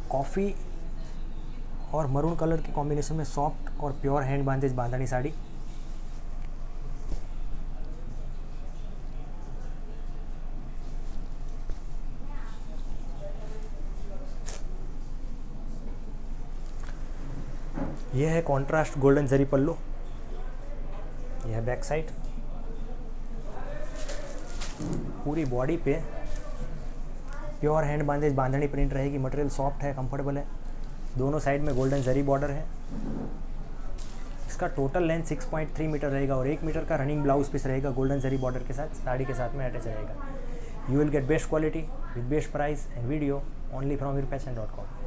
Coffee और maroon colour के combination में सॉफ्ट और प्योर हैंड बांधेज बांधणी साड़ी। यह है कॉन्ट्रास्ट गोल्डन जरी पल्लू। यह है बैक साइड। पूरी बॉडी पे pure hand Bandhej Bandhani print रहेगी। मटेरियल सॉफ्ट है, कंफर्टेबल है। दोनों साइड में गोल्डन जरी बॉर्डर है। इसका टोटल लेंथ 6.3 मीटर रहेगा और 1 मीटर का रनिंग ब्लाउज पीस रहेगा गोल्डन जरी बॉर्डर के साथ, साड़ी के साथ में अटैच रहेगा। You will get best quality with best price and video only from वीरफैशन.com।